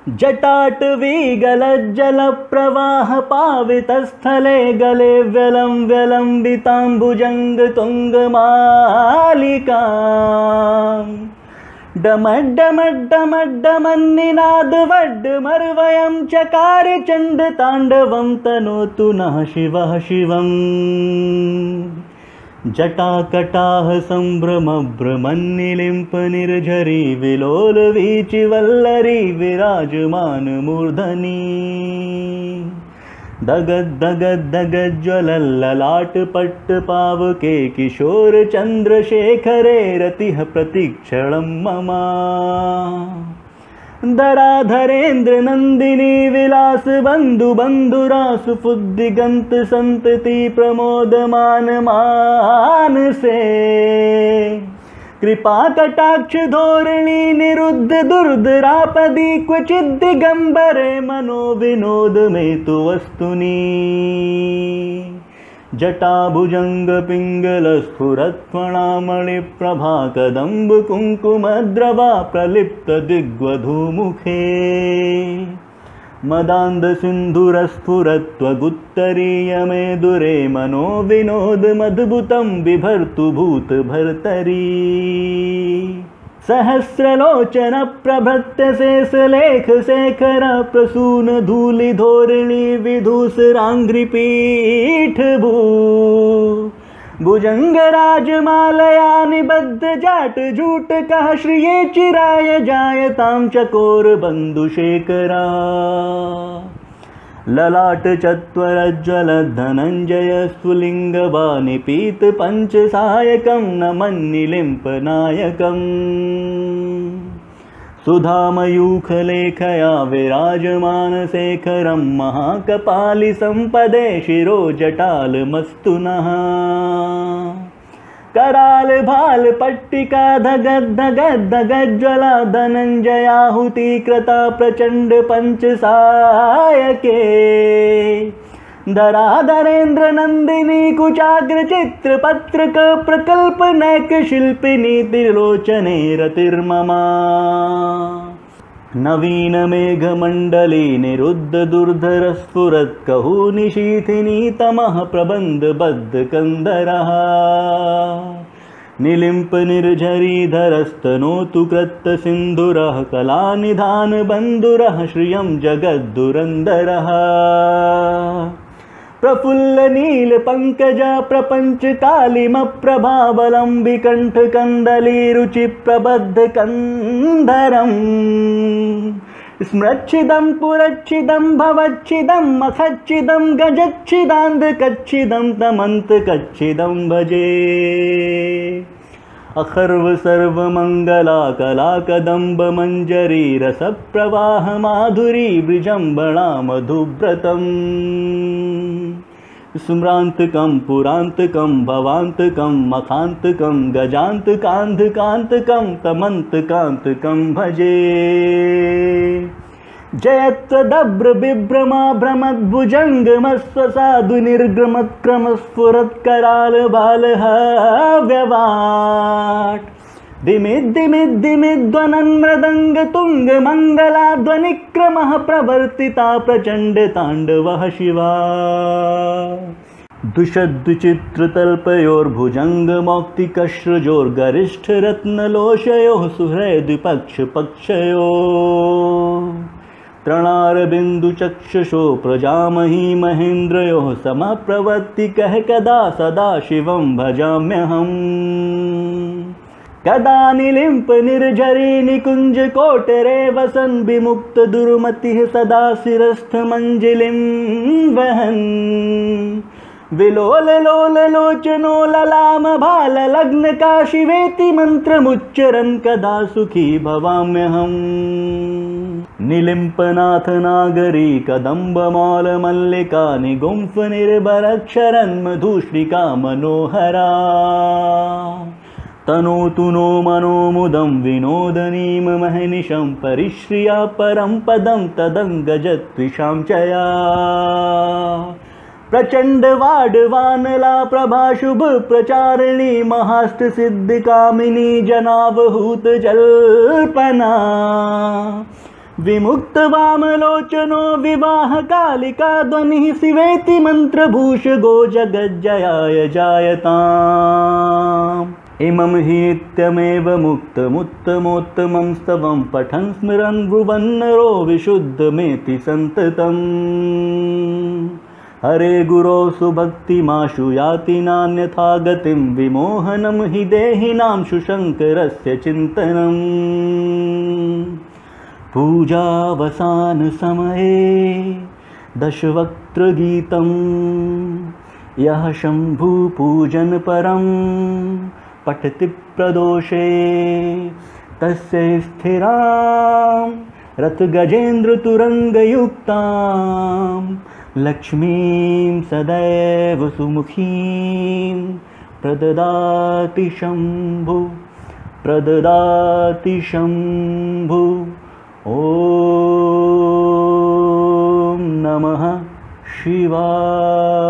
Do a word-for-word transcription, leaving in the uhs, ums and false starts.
जटाटवी गलज्जल प्रवाह पावितस्थले गले व्यलं व्यलंबिताम्बुजंग तुंगमालिका डमड्डमड्डमड्डमन्निनादवड्डमर्वयं चकार चण्ड ताण्डवं तनोतु नः शिवः शिवम् जटाकटाह संभ्रमभ्रमन्निलिम्प निर्झरी विलोल वीचिवल्लरी विराजमान मूर्धनी दगद दगद दगद ज्वलल्ललाट पट्ट पावके किशोर चंद्रशेखरे रतिः प्रतीक्षणं मम दराधरेन्द्र नंदिनी विलास बंधु बंधुरासु फुद्दिगंत संतति प्रमोदमान मानसे कृपा कटाक्ष धोरणी निरुद्ध दुर्धरापदी क्वचिद् दिगंबरे मनो विनोद में तु वस्तुनि जटाभुजंग पिंगल स्फुरत्फणामणि प्रभा कदंब कुंकुमद्रवा प्रलिप्त दिग्वधूमुखे मदांध सिंधुरस्फुरत्वगुत्तरीय मे दुरे मनो विनोद मद्भुतं बिभर्तु भूत भर्तरी सहस्रलोचन प्रभृत्य शेष लेख शेखर प्रसून धूलि धोरिणी विधूसरांघ्रिपीठ भू भुजंग राजमालया निबद्ध जाट जूट कह श्रिये चिराय जायतां चकोर बंधुशेखरा ललाट चत्वरज्ज्वल धनंजय स्फुलिंग वानिपीत पंच सायकं नमन्निलिम्प नायकम् सुधामयूख लेखया विराजमान शेखरं महाकपालि संपदे शिरो जटालमस्तुनः कराल भाल पट्टिका धगद धगद धगज्ज्वला धनंजयाहुति कृता प्रचंड पंच सायके धराधरेन्द्र नंदिनी कुचाग्र चित्र पत्रक प्रकल्प नैक शिल्पिनी त्रिलोचने रतिर्ममा नवीन मेघमंडली निरुद्ध दुर्धर स्फुरत् कहू निशीथिनी तमः प्रबंध बद्ध कंदरः निलिम्प निर्झरी धरस्तनोतु कृत्त सिंधुरः कलानिधान बंधुरः श्रियं जगद्दुरंदरः प्रफुल्ल नील पंकज प्रपंच कालिम प्रभावलंबि कंठ कंदली रुचि प्रबद्ध कंधरम स्मृच्छिदं पुरच्छिदं भवच्छिदं मखच्छिदं गजच्छिदान्ध कच्छिदं तमन्त कच्छिदं भजे अखर्व सर्वमंगला कला कदंब मंजरी रस प्रवाह माधुरी विजंबणा मधुव्रतम् स्म्रांतकं पुरांतकं भवांतकं मखांतकं गजांतकांधकांतकं तमंतकांतकं भजे जयत्वदभ्र बिभ्रमा भ्रमद्भुजंगमस्वसाधु निर्गमत्क्रमस्फुरत्कराल बालः व्यवाट दिमिद् दिमिद् दिमिद्ध्वनन् मृदंग तुंग मंगला ध्वनिक्रमः प्रवर्तिता प्रचंड तांडवः शिवा दुषद्चित्रतल्पयोर्भुजंग मौक्तिकश्रजोर्गरिष्ठ रत्नलोशयोः सुहृद्विपक्ष पक्षयो तृणारबिंदु चक्षुषो प्रजामही महेन्द्रयोः समप्रवर्तिकः कदा सदा शिवं भजाम्यहम् कदा निलिम्प निर्झरी निकुंज कोटरे वसन् विमुक्त दुर्मतिः सदा शिरस्थ मंजिलिं वहन् विलोल लोल लोचनो ललाम भाल लग्न काशिवेति मंत्रमुच्चरन् कदा सुखी भवाम्यहम् निलिम्पनाथ नागरी कदम्ब मौल मल्लिका निगुंफ निर्भरक्षरन् मधुश्रिका मनोहरा तनोतु नो मनोमुदं विनोदनीं महनिशं परिश्रिया परं पदं तदङ्गजत्विषां चया प्रचंड वाडवानला प्रभा शुभ प्रचारिणी महाष्ट सिद्ध कामिनी जनावहूत जल्पना विमुक्तवामलोचनो विवाहकालिका ध्वनिः शिवेति मन्त्रभूषगो जगज्जयाय जायताम्। इमं हि नित्यमेव मुक्तमुत्तमोत्तमं स्तवं पठन् स्मरन् ब्रुवन्नरो विशुद्धमेति सन्ततम्। हरे गुरो सुभक्तिमाशु याति नान्यथा गतिं विमोहनं हि देहिनां शुशङ्करस्य चिन्तनम्। पूजावसानसमये दशवक्त्रगीतं यः शम्भुपूजनपरं पठति प्रदोषे तस्य स्थिरां रथगजेन्द्रतुरङ्गयुक्तां लक्ष्मीं सदैव सुमुखीं प्रददाति शम्भु प्रददाति शम्भु। ॐ नमः शिवाय।